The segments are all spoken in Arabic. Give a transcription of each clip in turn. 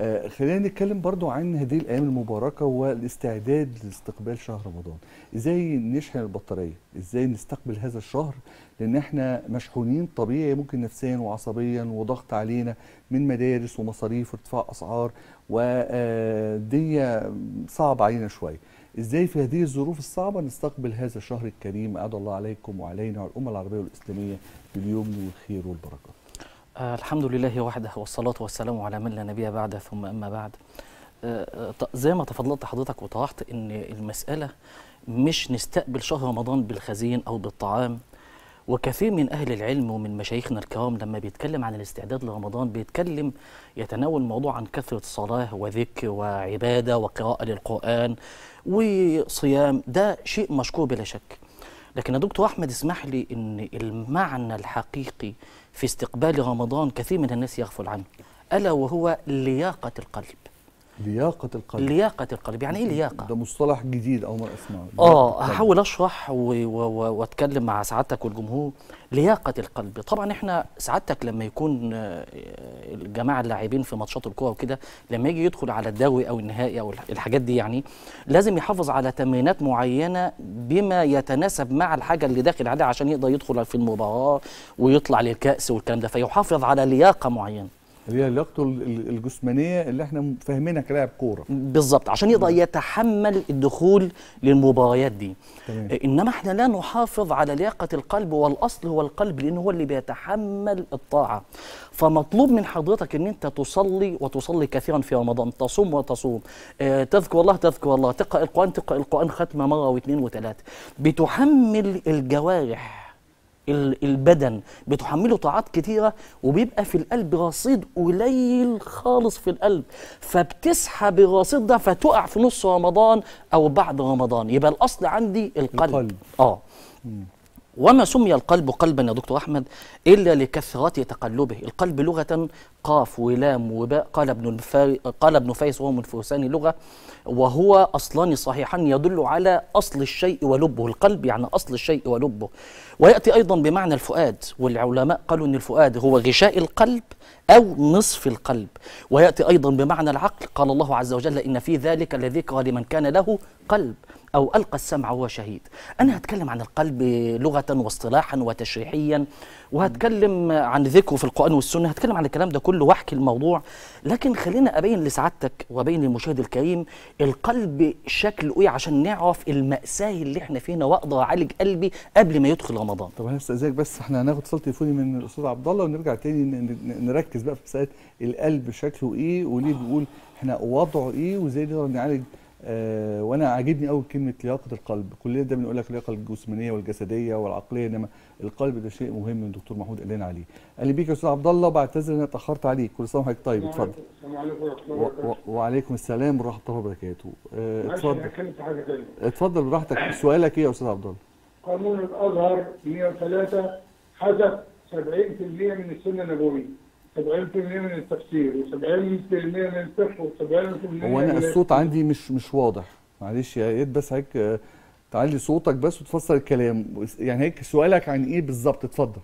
خلينا نتكلم برضو عن هذه الأيام المباركة والاستعداد لاستقبال شهر رمضان. إزاي نشحن البطارية؟ إزاي نستقبل هذا الشهر؟ لأن احنا مشحونين طبيعي، ممكن نفسيا وعصبيا، وضغط علينا من مدارس ومصاريف وارتفاع أسعار، ودي صعب علينا شوية. إزاي في هذه الظروف الصعبة نستقبل هذا الشهر الكريم؟ أعد الله عليكم وعلينا وعلى الأمة العربية والإسلامية باليمن والخير والبركة. الحمد لله وحده، والصلاة والسلام على من لا نبي بعده، ثم أما بعد. زي ما تفضلت حضرتك وطرحت إن المسألة مش نستقبل شهر رمضان بالخزين أو بالطعام. وكثير من أهل العلم ومن مشايخنا الكرام لما بيتكلم عن الاستعداد لرمضان يتناول موضوع عن كثرة صلاة وذكر وعبادة وقراءة للقرآن وصيام. ده شيء مشكور بلا شك، لكن يا دكتور أحمد اسمح لي إن المعنى الحقيقي في استقبال رمضان كثير من الناس يغفل عنه، ألا وهو لياقة القلب. لياقة القلب. لياقة القلب يعني إيه لياقة؟ ده مصطلح جديد أول مرة أسمعه. هحاول أشرح وأتكلم مع سعادتك والجمهور. لياقة القلب، طبعا إحنا سعادتك لما يكون الجماعة اللاعبين في ماتشات الكورة وكده، لما يجي يدخل على الدوري أو النهائي أو الحاجات دي، يعني لازم يحافظ على تمرينات معينة بما يتناسب مع الحاجة اللي داخل عليها عشان يقدر يدخل في المباراة ويطلع للكأس والكلام ده، فيحافظ على لياقة معينة اللي هي لياقته الجسمانيه اللي احنا فاهمينها كلاعب كوره بالظبط، عشان يقدر يتحمل الدخول للمباريات دي. تمام. انما احنا لا نحافظ على لياقه القلب، والاصل هو القلب لانه هو اللي بيتحمل الطاعه. فمطلوب من حضرتك ان انت تصلي وتصلي كثيرا في رمضان، تصوم وتصوم، تذكر الله تذكر الله، تقرا القران ختمه مره واثنين وثلاثه، بتحمل الجوارح البدن بتحمله طاعات كتيرة، وبيبقى في القلب رصيد قليل خالص في القلب، فبتسحب الرصيد ده فتقع في نص رمضان أو بعد رمضان. يبقى الأصل عندي القلب. وما سمي القلب قلبا يا دكتور أحمد إلا لكثرة تقلبه. القلب لغة قاف ولام وباء، قال ابن فارس وهو من فرسان لغة، وهو أصلان صحيحان يدل على أصل الشيء ولبه. القلب يعني أصل الشيء ولبه. ويأتي أيضا بمعنى الفؤاد، والعلماء قالوا أن الفؤاد هو غشاء القلب أو نصف القلب. ويأتي أيضا بمعنى العقل، قال الله عز وجل إن في ذلك لذكرى لمن كان له قلب أو ألقى السمع وهو شهيد. أنا هتكلم عن القلب لغة واصطلاحا وتشريحيا، وهتكلم عن ذكره في القرآن والسنة، هتكلم عن الكلام ده كله واحكي الموضوع. لكن خلينا أبين لسعادتك وأبين للمشاهد الكريم القلب شكله إيه عشان نعرف المأساة اللي احنا فينا وأقدر أعالج قلبي قبل ما يدخل رمضان. طب أنا هستأذنك بس احنا هناخد اتصال تليفوني من الأستاذ عبد الله ونرجع تاني نركز بقى في مسألة القلب شكله إيه وليه بيقول احنا وضعه إيه وإزاي نقدر نعالج. وانا عاجبني قوي كلمه لياقه القلب. كلنا ده بنقول لك اللياقه الجسمانيه والجسديه والعقليه، انما القلب ده شيء مهم الدكتور محمود قال لنا عليه. اهلا بيك يا استاذ عبد الله، بعتذر ان انا اتاخرت عليك. كل سنه وحضرتك طيب. اتفضل. السلام عليكم ورحمه الله وبركاته. وعليكم السلام ورحمه الله وبركاته. اتفضل. هتكلم في حاجه ثانيه. اتفضل براحتك. سؤالك ايه يا استاذ عبد الله؟ قانون الازهر 103 حذف 70% من السنه النبويه، 70% من التفسير، و70% من الفقه، و70% هو انا الصوت عندي مش واضح، معلش يا ريت بس هيك تعلي صوتك بس وتفسر الكلام. يعني هيك سؤالك عن ايه بالظبط؟ اتفضل.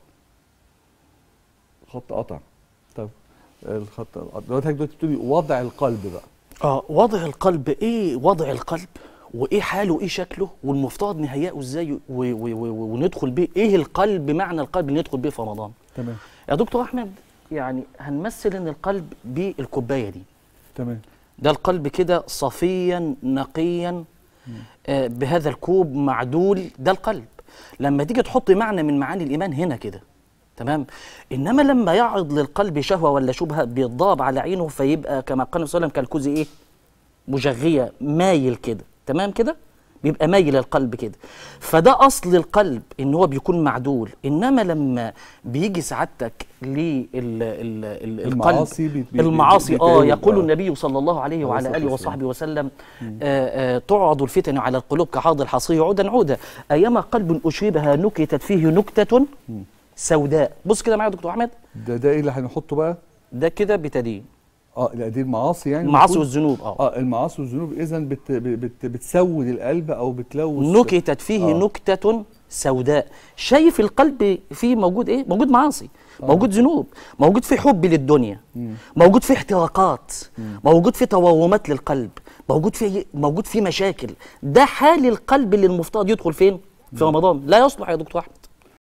خط قطع. طب الخط دلوقتي بتقولي وضع القلب بقى. وضع القلب ايه؟ وضع القلب وايه حاله، ايه شكله، والمفترض نهيئه ازاي وندخل بيه. ايه القلب؟ معنى القلب اللي ندخل بيه في رمضان. تمام يا دكتور احمد، يعني هنمثل ان القلب بالكوبايه دي. تمام. ده القلب كده صفيا نقيا، بهذا الكوب معدول، ده القلب. لما تيجي تحط معنى من معاني الايمان هنا كده، تمام. انما لما يعرض للقلب شهوه ولا شبهه بيتضرب على عينه، فيبقى كما قال النبي صلى الله عليه وسلم كالكوز ايه؟ مجغيه، مايل كده، تمام كده، بيبقى مايل القلب كده. فده اصل القلب ان هو بيكون معدول. انما لما بيجي سعادتك المعاصي يقول النبي صلى الله عليه وعلى اله وصحبه وسلم تعرض الفتن على القلوب كعرض الحصير عودا عودا، ايما قلب اشربها نكتت فيه نكته سوداء. بص كده معايا يا دكتور احمد، ده ايه اللي هنحطه بقى؟ ده كده بتدين. لا دي المعاصي، يعني المعاصي والذنوب. المعاصي والذنوب اذا بتسود القلب او بتلوث. نكتت فيه نكتة سوداء. شايف القلب فيه موجود ايه؟ موجود معاصي، موجود ذنوب، موجود في حب للدنيا، موجود في احتراقات، موجود في تورمات للقلب، موجود في مشاكل. ده حال القلب اللي المفترض يدخل فين؟ في رمضان. لا يصلح يا دكتور احمد.